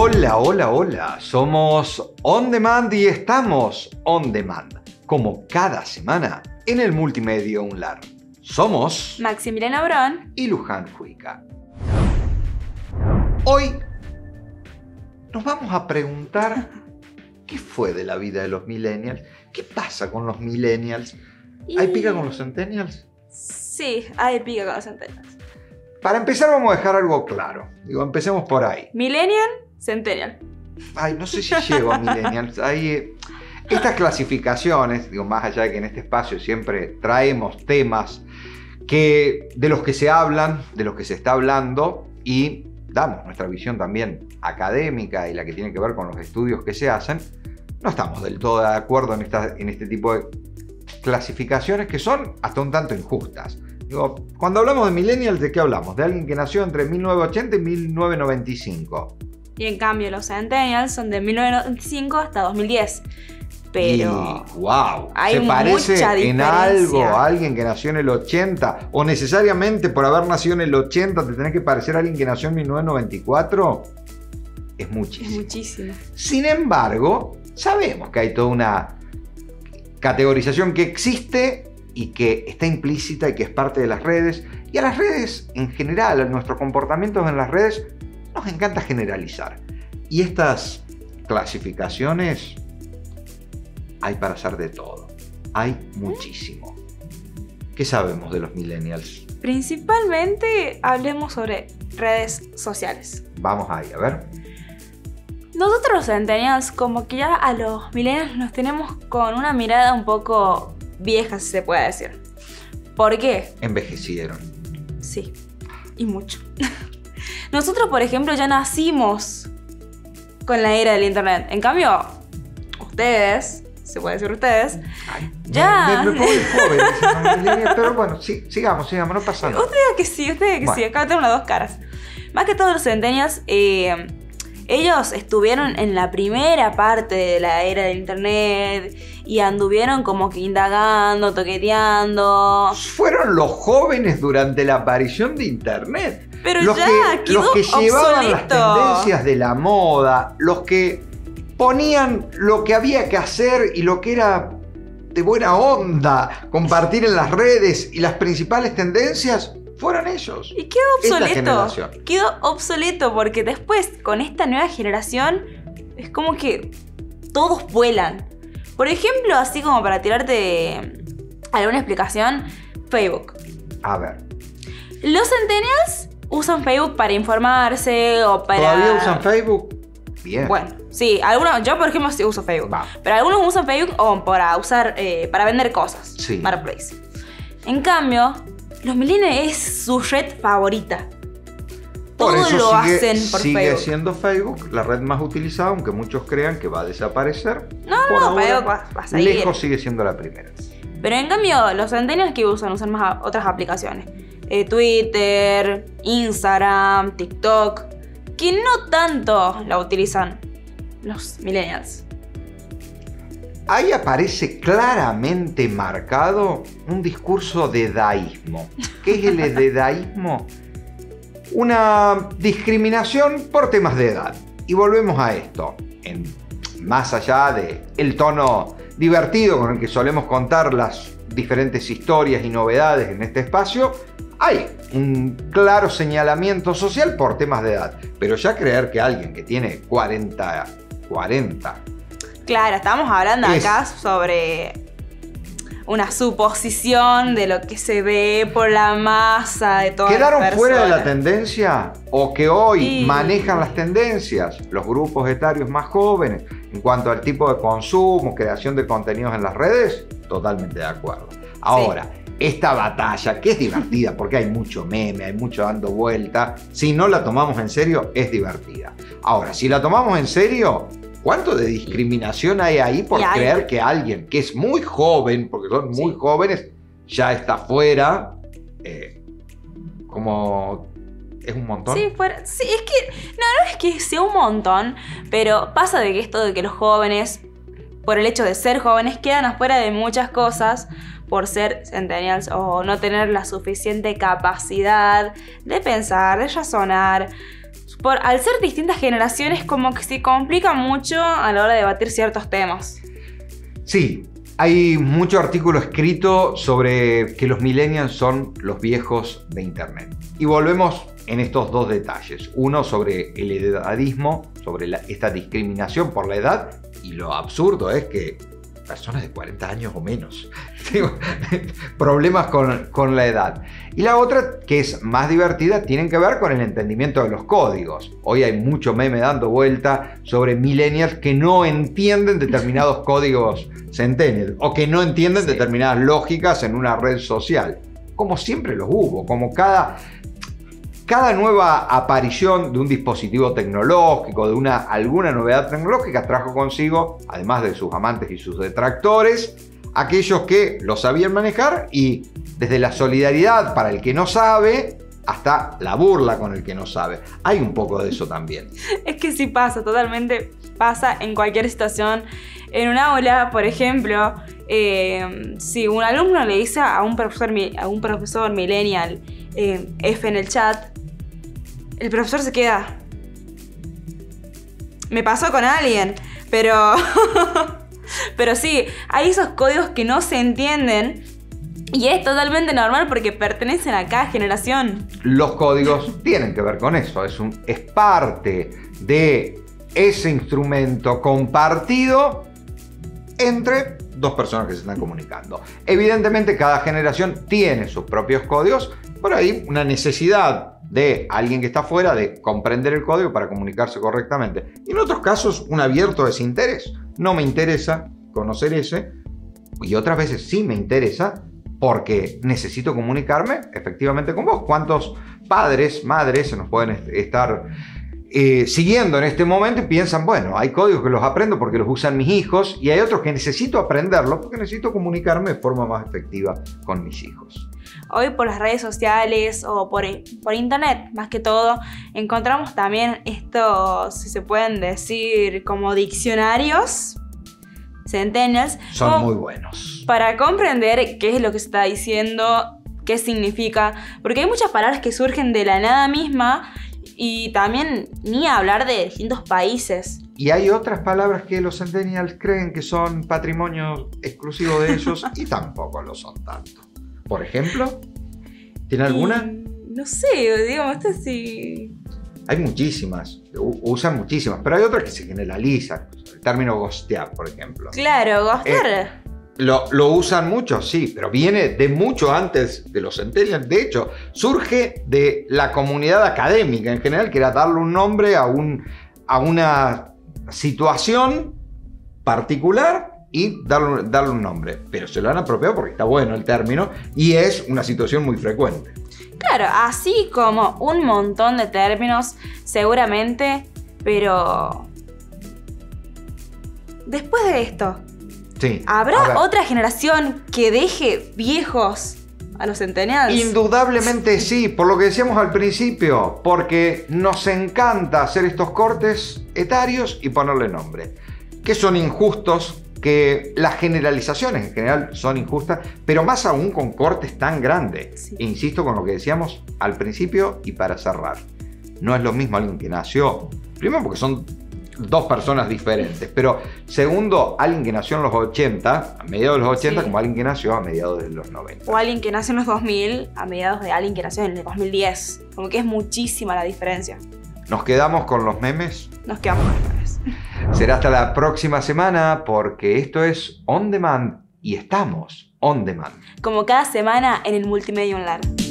Hola, hola, hola. Somos On Demand y estamos On Demand, como cada semana, en el Multimedia UNLAR. Somos Maximiliana Brón y Luján Juica. Hoy nos vamos a preguntar qué fue de la vida de los millennials, qué pasa con los millennials. ¿Hay pica con los centennials? Sí, hay pica con los centennials. Para empezar vamos a dejar algo claro. Empecemos por ahí. Millennial, centennial. Ay, no sé si llego a millennials. Hay estas clasificaciones, más allá de que en este espacio siempre traemos temas de los que se hablan, de los que se está hablando, y damos nuestra visión también académica y la que tiene que ver con los estudios que se hacen. No estamos del todo de acuerdo en este tipo de clasificaciones que son hasta un tanto injustas. Cuando hablamos de millennials, ¿de qué hablamos? De alguien que nació entre 1980 y 1995. Y en cambio los centennials son de 1995 hasta 2010. Pero y, wow, hay ¿se parece mucha en algo diferencia a alguien que nació en el 80? ¿O necesariamente por haber nacido en el 80 te tenés que parecer a alguien que nació en 1994? Es muchísimo. Es muchísimo. Sin embargo, sabemos que hay toda una categorización que existe y que está implícita y que es parte de las redes. Y a las redes, en general, a nuestros comportamientos en las redes, nos encanta generalizar. Y estas clasificaciones hay para hacer de todo. Hay muchísimo. ¿Qué sabemos de los millennials? Principalmente hablemos sobre redes sociales. Vamos ahí, a ver. Nosotros los centennials, como que ya a los millennials nos tenemos con una mirada un poco vieja, si se puede decir. ¿Por qué? Envejecieron. Sí, y mucho. Nosotros, por ejemplo, ya nacimos con la era del internet. En cambio, ustedes, se puede decir ustedes, ay, ya... Me pongo joven, pero bueno, sí, sigamos, no pasa nada. Ustedes que sí, acá tengo las dos caras. Más que todos los centennials, ellos estuvieron en la primera parte de la era del internet y anduvieron como que indagando, toqueteando. Fueron los jóvenes durante la aparición de internet. Pero los que llevaban obsoleto. Las tendencias de la moda, los que ponían lo que había que hacer y lo que era de buena onda compartir en las redes, y las principales tendencias fueron ellos. Y quedó obsoleto porque después con esta nueva generación es como que todos vuelan. Por ejemplo, así como para tirarte alguna explicación, Facebook. A ver. Los centennials usan Facebook para informarse o para... ¿Todavía usan Facebook? Bien. Bueno, sí, yo por ejemplo sí uso Facebook. Va. Pero algunos usan Facebook para usar, para vender cosas. Sí. Marketplace. En cambio, los millennials es su red favorita. Por Todo eso lo hacen por sigue Facebook. siendo Facebook la red más utilizada, aunque muchos crean que va a desaparecer. No, ahora, Facebook va a seguir. lejos sigue siendo la primera. Pero en cambio, los centennials que usan más otras aplicaciones. Twitter, Instagram, TikTok, que no tanto la utilizan los millennials. Ahí aparece claramente marcado un discurso de dedaísmo. ¿Qué es el dedaísmo? Una discriminación por temas de edad. Y volvemos a esto. Más allá del tono divertido con el que solemos contar las diferentes historias y novedades en este espacio, hay un claro señalamiento social por temas de edad. Pero ya creer que alguien que tiene 40... Claro, estamos hablando acá sobre una suposición de lo que se ve por la masa de todas las personas. ¿Quedaron fuera de la tendencia o que hoy manejan las tendencias los grupos etarios más jóvenes en cuanto al tipo de consumo, creación de contenidos en las redes? Totalmente de acuerdo. Ahora, esta batalla, que es divertida porque hay mucho meme, hay mucho dando vuelta, si no la tomamos en serio, es divertida. Ahora, si la tomamos en serio, ¿cuánto de discriminación hay ahí por creer que alguien que es muy joven, porque son muy jóvenes, ya está fuera? Como ¿es un montón? Sí, es que no es que sea un montón, pero pasa de que esto de que los jóvenes, por el hecho de ser jóvenes, quedan afuera de muchas cosas por ser centennials o no tener la suficiente capacidad de pensar, de razonar. al ser distintas generaciones, como que se complica mucho a la hora de debatir ciertos temas. Sí, hay mucho artículo escrito sobre que los millennials son los viejos de Internet. Y volvemos en estos dos detalles. Uno sobre el edadismo, sobre esta discriminación por la edad, y lo absurdo es que personas de 40 años o menos. Problemas con la edad. Y la otra, que es más divertida, tienen que ver con el entendimiento de los códigos. Hoy hay mucho meme dando vuelta sobre millennials que no entienden determinados códigos centennial o que no entienden determinadas lógicas en una red social. Como siempre los hubo, como cada nueva aparición de un dispositivo tecnológico, de alguna novedad tecnológica, trajo consigo, además de sus amantes y sus detractores, aquellos que lo sabían manejar, y desde la solidaridad para el que no sabe hasta la burla con el que no sabe. Hay un poco de eso también. Es que sí pasa, totalmente pasa en cualquier situación. En un aula, por ejemplo, si un alumno le dice a un profesor millennial F en el chat, el profesor se queda. Me pasó con alguien, pero pero sí, hay esos códigos que no se entienden y es totalmente normal porque pertenecen a cada generación. Los códigos tienen que ver con eso, es parte de ese instrumento compartido entre dos personas que se están comunicando. Evidentemente cada generación tiene sus propios códigos, pero hay una necesidad de alguien que está afuera de comprender el código para comunicarse correctamente. Y en otros casos un abierto desinterés. No me interesa conocer ese, y otras veces sí me interesa porque necesito comunicarme efectivamente con vos. ¿Cuántos padres, madres se nos pueden estar siguiendo en este momento y piensan, bueno, hay códigos que los aprendo porque los usan mis hijos y hay otros que necesito aprenderlos porque necesito comunicarme de forma más efectiva con mis hijos? Hoy por las redes sociales o por internet, más que todo, encontramos también estos, si se pueden decir, como diccionarios centennials. Son muy buenos. Para comprender qué es lo que se está diciendo, qué significa, porque hay muchas palabras que surgen de la nada misma y también ni hablar de distintos países. Y hay otras palabras que los centennials creen que son patrimonio exclusivo de ellos y tampoco lo son tanto. Por ejemplo, ¿tiene alguna? No sé, digamos, esto sí. Hay muchísimas, usan muchísimas, pero hay otras que se generalizan. El término ghostear, por ejemplo. Claro, ghostear. Lo usan mucho, sí, pero viene de mucho antes de los centennials. De hecho, surge de la comunidad académica en general, que era darle un nombre a una situación particular y darle un nombre. Pero se lo han apropiado porque está bueno el término y es una situación muy frecuente. Claro, así como un montón de términos, seguramente, pero después de esto, sí, ¿habrá otra generación que deje viejos a los centennials? Indudablemente sí, por lo que decíamos al principio, porque nos encanta hacer estos cortes etarios y ponerle nombre, que son injustos, que las generalizaciones en general son injustas, pero más aún con cortes tan grandes. Sí. Insisto con lo que decíamos al principio y para cerrar. No es lo mismo alguien que nació, primero porque son dos personas diferentes, pero segundo, alguien que nació en los 80, a mediados de los 80, sí, como alguien que nació a mediados de los 90. O alguien que nació en los 2000, a mediados de alguien que nació en el 2010. Como que es muchísima la diferencia. ¿Nos quedamos con los memes? Nos quedamos con los memes. Será hasta la próxima semana porque esto es On Demand y estamos On Demand. Como cada semana en el Multimedia Online.